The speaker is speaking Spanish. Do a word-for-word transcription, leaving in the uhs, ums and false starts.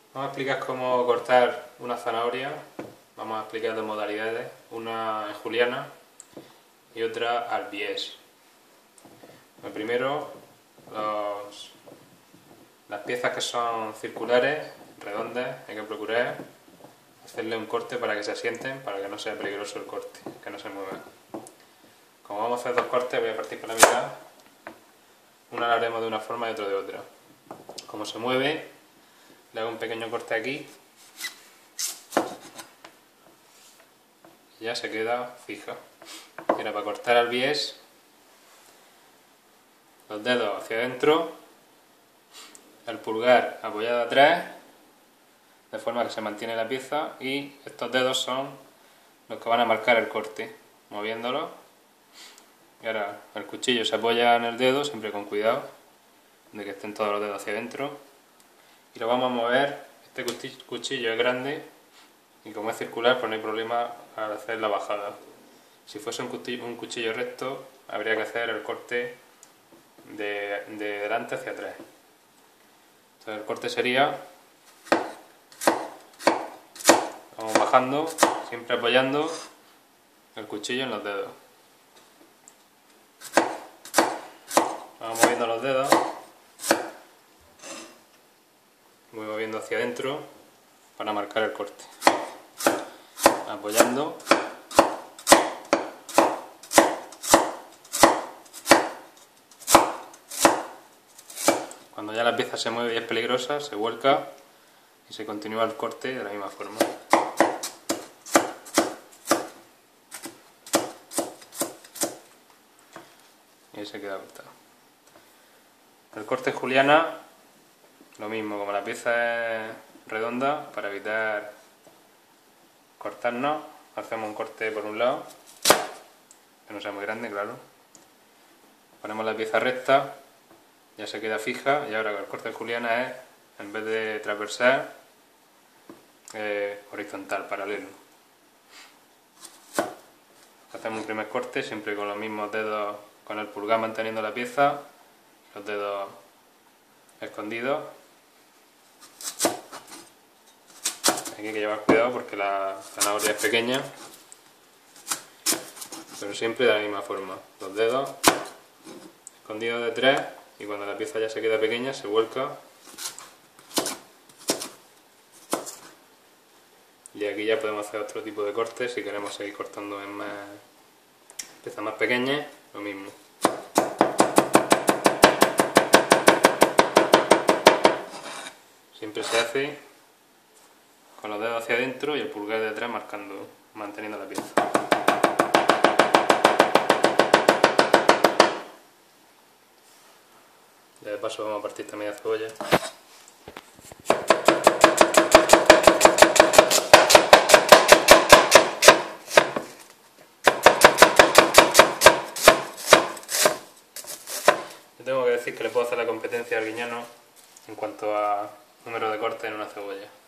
Vamos a explicar cómo cortar una zanahoria. Vamos a explicar dos modalidades, una en juliana y otra al bies. Lo primero, los, las piezas que son circulares, redondas, hay que procurar hacerle un corte para que se asienten, para que no sea peligroso el corte, que no se muevan. Como vamos a hacer dos cortes, voy a partir por la mitad. Una la haremos de una forma y otra de otra. Como se mueve, le hago un pequeño corte aquí y ya se queda fija. Y ahora, para cortar al bies, los dedos hacia adentro, el pulgar apoyado atrás, de forma que se mantiene la pieza, y estos dedos son los que van a marcar el corte, moviéndolo. Y ahora el cuchillo se apoya en el dedo, siempre con cuidado de que estén todos los dedos hacia adentro, y lo vamos a mover. Este cuchillo es grande y como es circular, pues no hay problema al hacer la bajada. Si fuese un cuchillo, un cuchillo recto, habría que hacer el corte de, de delante hacia atrás. Entonces el corte sería, vamos bajando, siempre apoyando el cuchillo en los dedos. Vamos moviendo los dedos, voy moviendo hacia adentro para marcar el corte, apoyando. Cuando ya la pieza se mueve y es peligrosa, se vuelca y se continúa el corte de la misma forma. Y ahí se queda cortado. El corte juliana, lo mismo, como la pieza es redonda, para evitar cortarnos, hacemos un corte por un lado, que no sea muy grande, claro. Ponemos la pieza recta, ya se queda fija, y ahora con el corte juliana es, en vez de transversal, eh, horizontal, paralelo. Hacemos un primer corte, siempre con los mismos dedos, con el pulgar manteniendo la pieza, los dedos escondidos. Aquí hay que llevar cuidado porque la zanahoria es pequeña, pero siempre de la misma forma. Los dedos escondidos detrás, y cuando la pieza ya se queda pequeña se vuelca. Y aquí ya podemos hacer otro tipo de cortes si queremos seguir cortando en más piezas más pequeñas, lo mismo. Siempre se hace con los dedos hacia adentro y el pulgar de atrás marcando, manteniendo la pieza. Ya de paso vamos a partir esta media cebolla. Yo tengo que decir que le puedo hacer la competencia al Arguiñano en cuanto a número de cortes en una cebolla.